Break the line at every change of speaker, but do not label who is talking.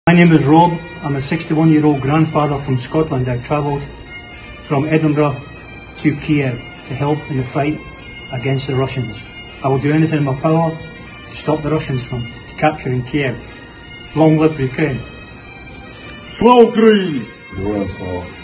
My name is Rob. I'm a 61-year-old grandfather from Scotland. I travelled from Edinburgh to Kiev to help in the fight against the Russians. I will do anything in my power to stop the Russians from capturing Kiev. Long live Ukraine!
Слава Україні!
Героям слава!